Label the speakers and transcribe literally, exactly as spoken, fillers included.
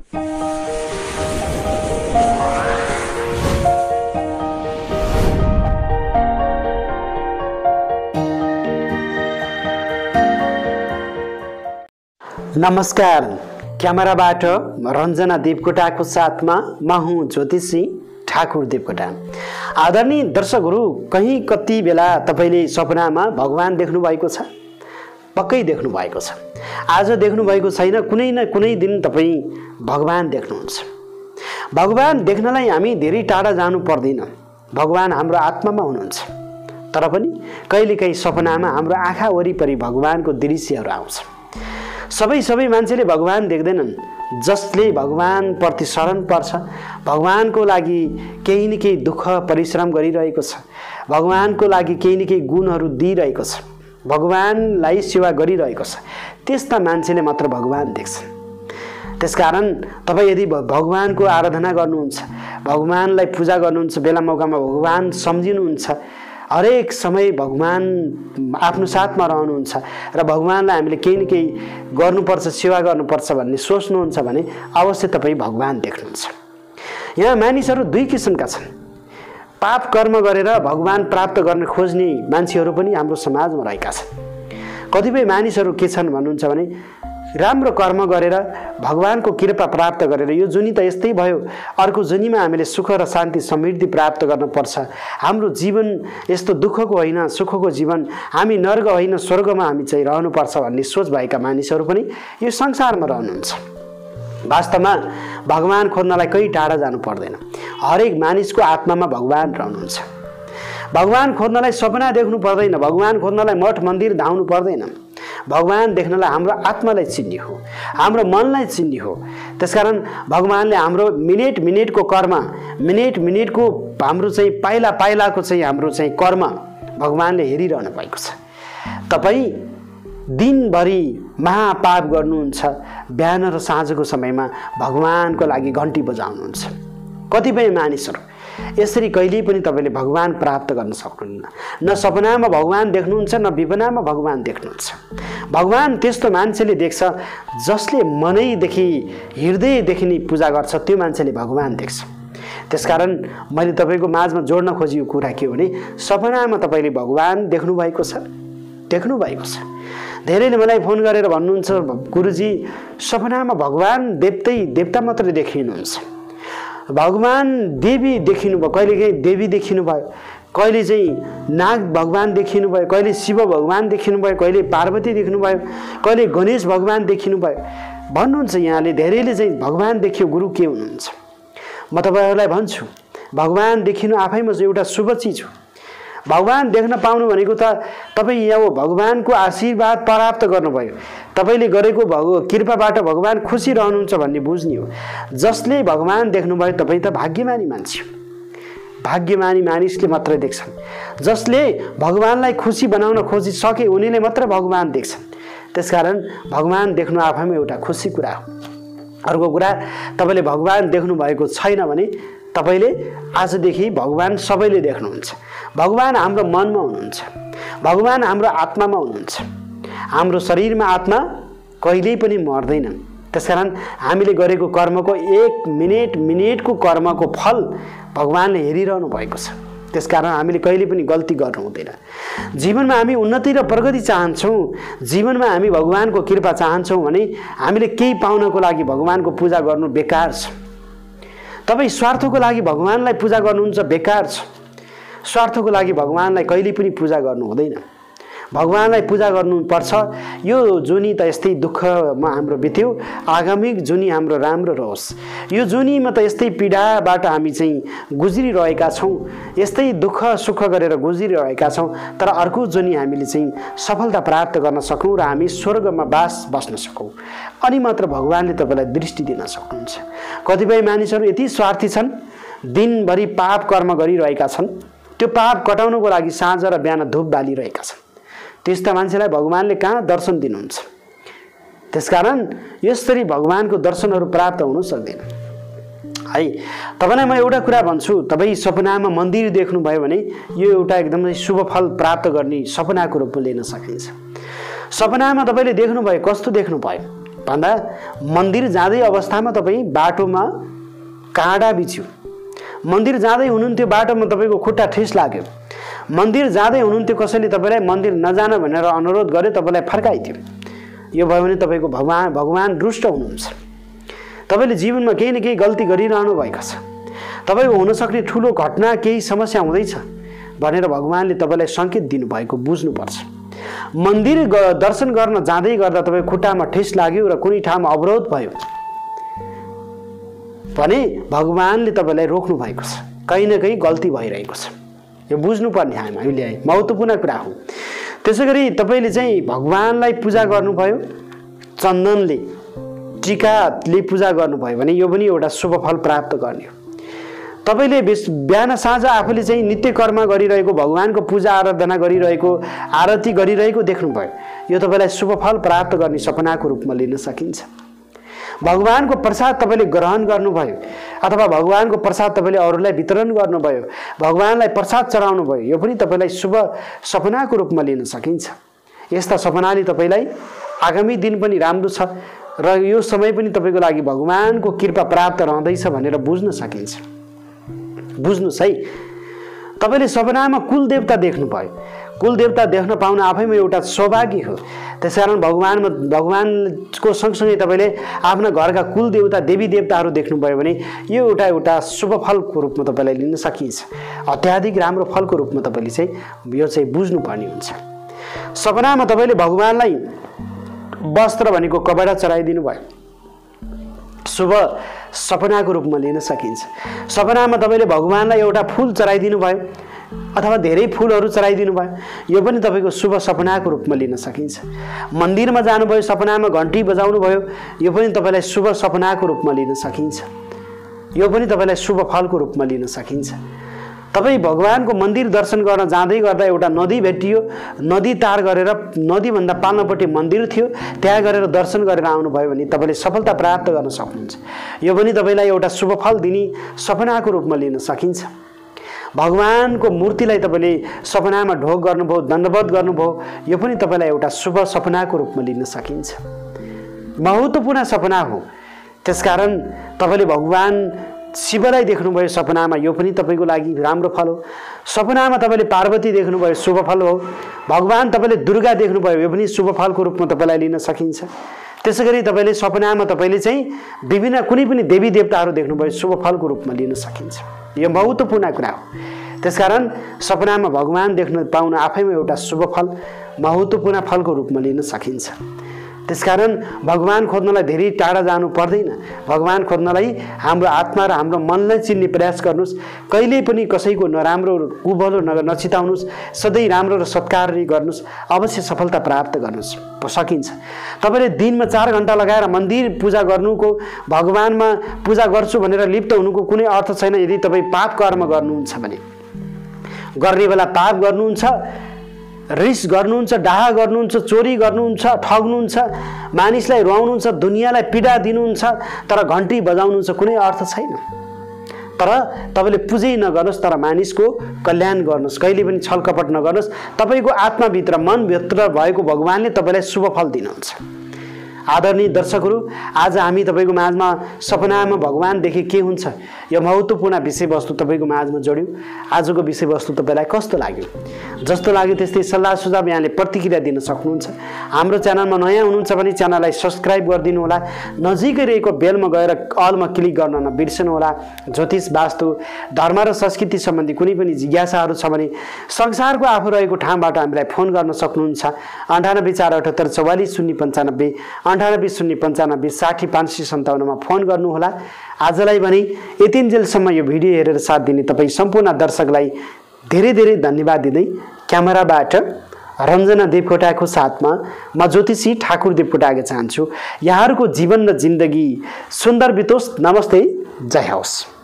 Speaker 1: नमस्कार। क्यामेराबाट रञ्जना देवकोटाको साथमा म हुँ ज्योतिषी ठाकुर देवकोटा। आदरणीय दर्शकहरू, कहीँ कति बेला तपाईले सपनामा भगवान देख्नु भएको छ? पक्कै देख्नु भएको छ। आज देख्नु भएको छैन, कुनै न कुनै दिन तपाईँ भगवान देख्नुहुन्छ। भगवान देख्नलाई हामी धेरै टाढा जानु पर्दैन। भगवान हाम्रो आत्मामा हुनुहुन्छ। तर पनि कहिलेकाहीँ सपनामा हाम्रो आँखा वरिपरि भगवानको दृश्यहरू आउँछ। सबै सबै मान्छेले भगवान देख्दैनन्। जसले भगवान प्रति शरण पर्छ, भगवानको लागि केही न केही दुःख परिश्रम गरिरहेको छ, भगवानको लागि केही न केही गुणहरू दिइरहेको छ, भगवानलाई सेवा गरिरहेको छ, त्यस्ता मान्छेले मात्र भगवान देख्छन्। त्यसकारण तपाईँ यदि भगवानको आराधना गर्नुहुन्छ, भगवानलाई पूजा गर्नुहुन्छ, बेला मौकामा भगवान सम्झिनुहुन्छ, हरेक समय भगवान आफ्नो साथमा रहनुहुन्छ र भगवानलाई हामीले केही न केही गर्नुपर्छ, सेवा गर्नुपर्छ भन्ने सोच्नुहुन्छ भने अवश्य तपाईँ भगवान देख्नुहुन्छ। यहाँ मानिसहरू दुई किसिमका छन्। पाप कर्म गरेर भगवान प्राप्त गर्न खोज्ने मान्छेहरू पनि हाम्रो समाजमा रहेका छन्। कतिपय मानिसहरू के छन् भन्नुहुन्छ भने राम्रो कर्म गरेर भगवानको कृपा प्राप्त गरेर यो जुनी त यस्तै भयो, अर्को जुनीमा हामीले सुख र शान्ति समृद्धि प्राप्त गर्नुपर्छ, हाम्रो जीवन यस्तो दुःखको होइन सुखको जीवन, हामी नर्क होइन स्वर्गमा हामी चाहिँ रहनुपर्छ भन्ने सोच भएका मानिसहरू पनि यो संसारमा रहनुहुन्छ। वास्तवमा भगवान खोज्नलाई कहीँ टाढा जानु पर्दैन। हरेक मानिसको आत्मामा भगवान रहनुहुन्छ। भगवान खोज्नलाई सपना देख्नु पर्दैन। भगवान खोज्नलाई मठ मन्दिर धाउनु पर्दैन। भगवान देख्नलाई हाम्रो आत्मालाई चिन्ने हो, हाम्रो मनलाई चिन्ने हो। त्यसकारण भगवानले हाम्रो मिनेट मिनेटको कर्म, मिनेट मिनेटको हाम्रो चाहिँ पाइला पाइलाको चाहिँ हाम्रो चाहिँ कर्म भगवानले हेरिरहनु भएको छ। तपाईँ दिनभरि महापाप गर्नुहुन्छ, बिहान र साँझको समयमा भगवानको लागि घन्टी बजाउनुहुन्छ। कतिपय मानिसहरू यसरी कहिल्यै पनि तपाईँले भगवान प्राप्त गर्न सक्नुहुन्न। न सपनामा भगवान देख्नुहुन्छ, न विपनामा भगवान देख्नुहुन्छ। भगवान त्यस्तो मान्छेले देख्छ जसले मनैदेखि हृदयदेखि नै पूजा गर्छ, त्यो मान्छेले भगवान देख्छ। त्यसकारण मैले तपाईँको माझमा जोड्न खोजेको कुरा के हो भने सपनामा तपाईँले भगवान देख्नु भएको छ, देख्नु भएको छ। धेरैले मलाई फोन गरेर भन्नुहुन्छ, गुरुजी सपनामा भगवान देवतै देवता मात्रै देखिनुहुन्छ, भगवान देवी देखिनु भयो, कहिले कहीँ देवी देखिनु भयो, कहिले चाहिँ नाग भगवान देखिनु भयो, कहिले शिव भगवान देखिनु भयो, कहिले पार्वती देख्नु भयो, कहिले गणेश भगवान देखिनु भयो भन्नुहुन्छ। यहाँले धेरैले चाहिँ भगवान देखियो गुरु के हुनुहुन्छ? म तपाईँहरूलाई भन्छु, भगवान देखिनु आफैमा एउटा शुभ चिज हो। भगवान देख्न पाउनु भनेको त तपाईँ यहाँ भगवानको आशीर्वाद प्राप्त गर्नुभयो, तपाईँले गरेको भग कृपाबाट भगवान खुसी रहनुहुन्छ भन्ने बुझ्ने हो। जसले भगवान देख्नुभयो तपाईँ त भाग्यमानी मान्छे हो। भाग्यमानी मानिसले मात्रै देख्छन्। जसले भगवानलाई खुसी बनाउन खोजिसके उनीले मात्र भगवान देख्छन्। त्यसकारण भगवान देख्नु आफैमा एउटा खुसी कुरा हो। अर्को कुरा, तपाईँले भगवान देख्नु भएको छैन भने तपाईँले आजदेखि भगवान सबैले देख्नुहुन्छ। भगवान हाम्रो मनमा हुनुहुन्छ, भगवान हाम्रो आत्मामा हुनुहुन्छ। हाम्रो शरीरमा आत्मा कहिल्यै पनि मर्दैन। त्यसकारण हामीले गरेको कर्मको एक मिनेट मिनेटको कर्मको फल भगवानले हेरिरहनु भएको छ। त्यसकारण हामीले कहिले पनि गल्ती गर्नु हुँदैन। जीवनमा हामी उन्नति र प्रगति चाहन्छौँ, जीवनमा हामी भगवानको कृपा चाहन्छौँ भने हामीले केही पाउनको लागि भगवानको पूजा गर्नु बेकार छ। तपाईँ स्वार्थको लागि भगवानलाई पूजा गर्नुहुन्छ, बेकार छ। स्वार्थको लागि भगवानलाई कहिले पनि पूजा गर्नु हुँदैन। भगवानलाई पूजा गर्नुपर्छ। यो जुनी त यस्तै दुःखमा हाम्रो बित्यो, आगामी जुनी हाम्रो राम्रो रहोस्। यो जुनीमा त यस्तै पीडाबाट हामी चाहिँ गुज्रिरहेका छौँ, यस्तै दुःख सुख गरेर गुज्रिरहेका छौँ। तर अर्को जुनी हामीले चाहिँ सफलता प्राप्त गर्न सकौँ र हामी स्वर्गमा बास बस्न सकौँ, अनि मात्र भगवानले तपाईँलाई दृष्टि दिन सक्नुहुन्छ। कतिपय मानिसहरू यति स्वार्थी छन्, दिनभरि पाप कर्म गरिरहेका छन्, त्यो पाप कटाउनको लागि साँझ र बिहान धूप बालिरहेका छन्। त्यस्ता मान्छेलाई भगवानले कहाँ दर्शन दिनुहुन्छ? त्यसकारण यसरी भगवानको दर्शनहरू प्राप्त हुन सक्दैन है। तपाईँलाई म एउटा कुरा भन्छु, तपाईँ सपनामा मन्दिर देख्नुभयो भने यो एउटा एकदमै शुभ फल प्राप्त गर्ने सपनाको रूपमा लिन सकिन्छ। सपनामा तपाईँले देख्नुभयो, कस्तो देख्नुभयो? भन्दा मन्दिर जाँदै अवस्थामा तपाईँ बाटोमा काँडा बिच्यो, मन्दिर जाँदै हुनुहुन्थ्यो बाटोमा तपाईँको खुट्टा ठेस लाग्यो, मन्दिर जाँदै हुनुहुन्थ्यो कसैले तपाईँलाई मन्दिर नजान भनेर अनुरोध गर्यो, तपाईँलाई फर्काइदियो, यो भयो भने तपाईँको भगवान भगवान रुष्ट हुनुहुन्छ। तपाईँले जीवनमा केही न केही गल्ती गरिरहनु भएको छ, तपाईँको हुनसक्ने ठुलो घटना केही समस्या हुँदैछ भनेर भगवानले तपाईँलाई सङ्केत दिनुभएको बुझ्नुपर्छ। मन्दिर दर्शन गर्न जाँदै गर्दा तपाईँको खुट्टामा ठेस लाग्यो र कुनै ठाउँमा अवरोध भयो भने भगवानले तपाईँलाई रोक्नु भएको छ, कहीँ न कहीँ गल्ती भइरहेको छ, यो बुझ्नुपर्ने हामीले महत्त्वपूर्ण कुरा हो। त्यसै गरी तपाईँले चाहिँ भगवानलाई पूजा गर्नुभयो, चन्दनले टिकाले पूजा गर्नुभयो भने यो पनि एउटा शुभ फल प्राप्त गर्ने हो। तपाईँले बिहान साँझ आफूले चाहिँ नित्य कर्म गरिरहेको, भगवानको पूजा आराधना गरिरहेको, आरती गरिरहेको देख्नुभयो, यो तपाईँलाई शुभ फल प्राप्त गर्ने सपनाको रूपमा लिन सकिन्छ। भगवानको प्रसाद तपाईँले ग्रहण गर्नुभयो अथवा भगवानको प्रसाद तपाईँले अरूलाई वितरण गर्नुभयो, भगवानलाई प्रसाद चढाउनु भयो, यो पनि तपाईँलाई शुभ सपनाको रूपमा लिन सकिन्छ। यस्ता सपनाले तपाईँलाई आगामी दिन पनि राम्रो छ र यो समय पनि तपाईँको लागि भगवानको कृपा प्राप्त रहँदैछ भनेर बुझ्न सकिन्छ। बुझ्नुहोस् है, तपाईँले सपनामा कुलदेवता देख्नुभयो, कुलदेवता देख्न पाउन आफैमा एउटा सौभाग्य हो। त्यसकारण भगवानमा भगवानको सँगसँगै तपाईँले आफ्ना घरका कुलदेवता देवी देवताहरू देख्नुभयो भने यो एउटा एउटा शुभ फलको रूपमा तपाईँलाई लिन सकिन्छ, अत्याधिक राम्रो फलको रूपमा तपाईँले चाहिँ यो चाहिँ बुझ्नुपर्ने हुन्छ। सपनामा तपाईँले भगवानलाई वस्त्र भनेको कपडा चढाइदिनु भयो, शुभ सपनाको रूपमा लिन सकिन्छ। सपनामा तपाईँले भगवानलाई एउटा फुल चढाइदिनु भयो अथवा धेरै फुलहरू चढाइदिनु भयो, यो पनि तपाईँको शुभ सपनाको रूपमा लिन सकिन्छ। मन्दिरमा जानुभयो, सपनामा घन्टी बजाउनु भयो, यो पनि तपाईँलाई शुभ सपनाको रूपमा लिन सकिन्छ, यो पनि तपाईँलाई शुभ फलको रूपमा लिन सकिन्छ। तपाईँ भगवानको मन्दिर दर्शन गर्न जाँदै गर्दा एउटा नदी भेटियो, नदी तार गरेर नदीभन्दा पाल्नपट्टि मन्दिर थियो, त्यहाँ गरेर दर्शन गरेर आउनुभयो भने तपाईँले सफलता प्राप्त गर्न सक्नुहुन्छ, यो पनि तपाईँलाई एउटा शुभ फल दिने सपनाको रूपमा लिन सकिन्छ। भगवानको मूर्तिलाई तपाईँले सपनामा ढोग गर्नुभयो, दण्डवत गर्नुभयो, यो पनि तपाईँलाई एउटा शुभ सपनाको रूपमा लिन सकिन्छ। महत्त्वपूर्ण सपना हो, त्यसकारण तपाईँले भगवान शिवलाई देख्नुभयो सपनामा, यो पनि तपाईँको लागि राम्रो फल हो। सपनामा तपाईँले पार्वती देख्नुभयो, शुभ फल हो। भगवान तपाईँले दुर्गा देख्नुभयो, यो पनि शुभ फलको रूपमा तपाईँलाई लिन सकिन्छ। त्यसै गरी तपाईँले सपनामा तपाईँले चाहिँ विभिन्न कुनै पनि देवी देवताहरू देख्नुभयो, शुभ फलको रूपमा लिन सकिन्छ, यो महत्त्वपूर्ण कुरा हो। त्यसकारण सपनामा भगवान देख्न पाउन आफैमा एउटा शुभ फल, महत्त्वपूर्ण फलको रूपमा लिन सकिन्छ। त्यसकारण भगवान खोज्नलाई धेरै टाढा जानु पर्दैन, भगवान खोज्नलाई हाम्रो आत्मा र हाम्रो मनलाई चिन्ने प्रयास गर्नुहोस्। कहिल्यै पनि कसैको नराम्रो कुभलो नचिताउनुहोस्, सधैँ राम्रो र सत्कार गर्नुहोस्, अवश्य सफलता प्राप्त गर्नुहोस्, सकिन्छ। तपाईँले दिनमा चार घन्टा लगाएर मन्दिर पूजा गर्नुको, भगवानमा पूजा गर्छु भनेर लिप्त हुनुको कुनै अर्थ छैन यदि तपाईँ पाप कर्म गर्नुहुन्छ भने। गर्ने बेला पाप गर्नुहुन्छ, रिस गर्नुहुन्छ, डाहा गर्नुहुन्छ, चोरी गर्नुहुन्छ, ठग्नुहुन्छ, मानिसलाई रुवाउनुहुन्छ, दुनियाँलाई पीडा दिनुहुन्छ, तर घन्टी बजाउनुहुन्छ, कुनै अर्थ छैन। तर तपाईँले पुजै नगर्नुहोस्, तर मानिसको कल्याण गर्नुहोस्, कहिले पनि छलकपट नगर्नुहोस्। तपाईँको आत्माभित्र मनभित्र भएको भगवानले तपाईँलाई शुभ फल दिनुहुन्छ। आदरणीय दर्शकहरू, आज हामी तपाईँको माझमा सपनामा भगवान देखे के हुन्छ यो महत्त्वपूर्ण विषयवस्तु तपाईँको माझमा जोड्यौँ। आजको विषयवस्तु तपाईँलाई कस्तो लाग्यो? जस्तो लाग्यो त्यस्तै सल्लाह सुझाव यहाँले प्रतिक्रिया दिन सक्नुहुन्छ। हाम्रो च्यानलमा नयाँ हुनुहुन्छ भने च्यानललाई सब्सक्राइब गरिदिनु होला, नजिकै रहेको बेलमा गएर अलमा क्लिक गर्न नबिर्सनु होला। ज्योतिष, वास्तु, धर्म र संस्कृति सम्बन्धी कुनै पनि जिज्ञासाहरू छ भने संसारको आफू रहेको ठाउँबाट हामीलाई फोन गर्न सक्नुहुन्छ। अन्ठानब्बे चार अठहत्तर चौवालिस शून्य पन्चानब्बे अन्ठानब्बे शून्य पन्चानब्बे साठी पाँच सय सन्ताउन्नमा फोन गर्नुहोला। आजलाई भने यतिन्जेलसम्म यो भिडियो हेरेर साथ दिने तपाईँ सम्पूर्ण दर्शकलाई धेरै धेरै धन्यवाद दिँदै क्यामेराबाट रञ्जना देवकोटाको साथमा म ज्योतिषी ठाकुर देवकोटा चाहन्छु। यहाँहरूको जीवन र जिन्दगी सुन्दर बितोस्। नमस्ते, जय होस्।